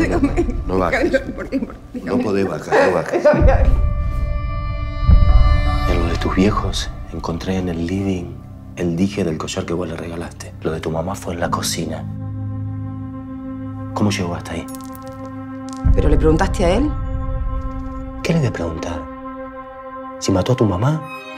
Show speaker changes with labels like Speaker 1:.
Speaker 1: Déjame.
Speaker 2: No bajes. No podés bajar, no bajes.
Speaker 3: En lo de tus viejos encontré en el living el dije del collar que vos le regalaste. Lo de tu mamá fue en la cocina. ¿Cómo llegó hasta ahí?
Speaker 1: ¿Pero le preguntaste a él?
Speaker 3: ¿Qué le voy a preguntar? Si mató a tu mamá,